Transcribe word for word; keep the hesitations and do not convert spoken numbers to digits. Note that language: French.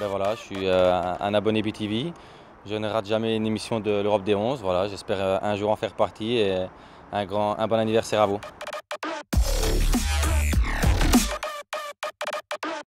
Ben voilà, je suis euh, un, un abonné B T V. Je ne rate jamais une émission de l'Europe des onze. Voilà, j'espère euh, un jour en faire partie et un grand, un bon anniversaire à vous.